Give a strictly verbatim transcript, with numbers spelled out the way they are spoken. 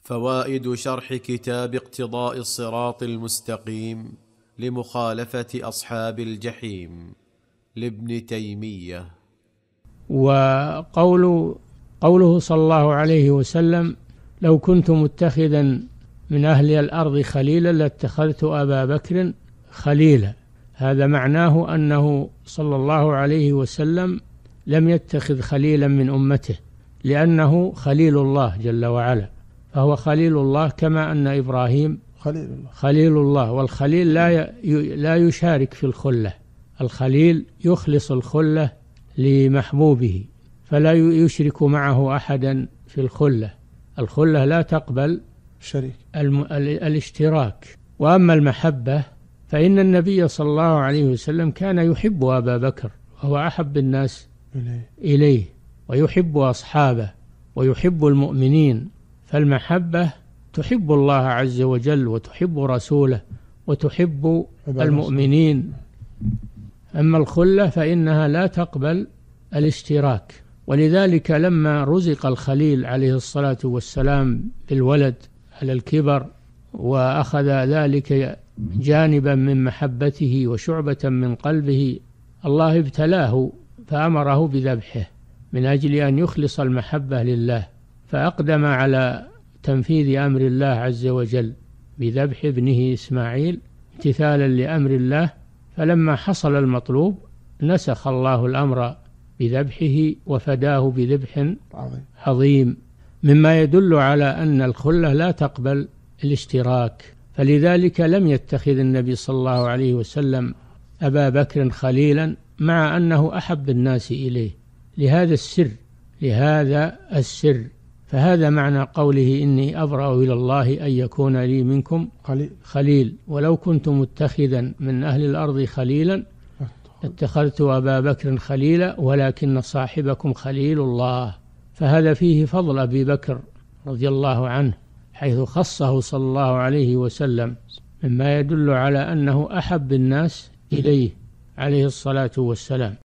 فوائد شرح كتاب اقتضاء الصراط المستقيم لمخالفة أصحاب الجحيم لابن تيمية. وقول قوله صلى الله عليه وسلم: لو كنت متخذا من أهل الأرض خليلا لاتخذت أبا بكر خليلا. هذا معناه أنه صلى الله عليه وسلم لم يتخذ خليلا من أمته، لأنه خليل الله جل وعلا، فهو خليل الله كما أن إبراهيم خليل الله, خليل الله والخليل لا لا يشارك في الخلة. الخليل يخلص الخلة لمحبوبه فلا يشرك معه أحدا في الخلة. الخلة لا تقبل شريك الاشتراك. وأما المحبة فإن النبي صلى الله عليه وسلم كان يحب أبا بكر، وهو أحب الناس إليه، ويحب أصحابه ويحب المؤمنين. فالمحبة تحب الله عز وجل وتحب رسوله وتحب المؤمنين. أما الخلة فإنها لا تقبل الاشتراك. ولذلك لما رزق الخليل عليه الصلاة والسلام بالولد على الكبر وأخذ ذلك جانبا من محبته وشعبة من قلبه، الله ابتلاه فأمره بذبحه من أجل أن يخلص المحبة لله، فأقدم على تنفيذ أمر الله عز وجل بذبح ابنه إسماعيل امتثالا لأمر الله. فلما حصل المطلوب نسخ الله الأمر بذبحه وفداه بذبح عظيم، مما يدل على أن الخلة لا تقبل الاشتراك. فلذلك لم يتخذ النبي صلى الله عليه وسلم أبا بكر خليلا مع أنه أحب الناس إليه لهذا السر لهذا السر فهذا معنى قوله: إني أبرأ إلى الله أن يكون لي منكم خليل، ولو كنت متخذا من أهل الأرض خليلا اتخذت أبا بكر خليلا ولكن صاحبكم خليل الله. فهذا فيه فضل أبي بكر رضي الله عنه، حيث خصه صلى الله عليه وسلم، مما يدل على أنه أحب الناس إليه عليه الصلاة والسلام.